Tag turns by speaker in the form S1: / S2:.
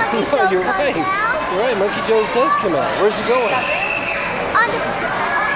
S1: Monkey
S2: No,
S1: Joe
S2: you're
S1: comes
S2: right.
S1: out.
S2: You're right. Monkey Joe's does come out. Where's he going?
S1: On the